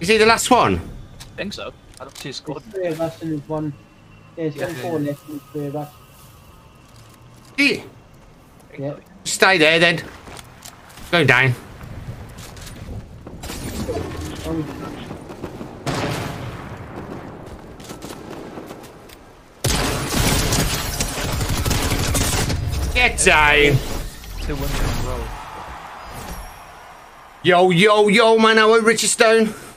Is he the last one? I think so. I don't see a squad. There's 3 of us and there's one. There's only 4 left and 3 of us. Yeah. Yeah. Stay there then. Go down. Get down. 2 winners in a row. Yo, yo, yo, man. How are Richard Stone?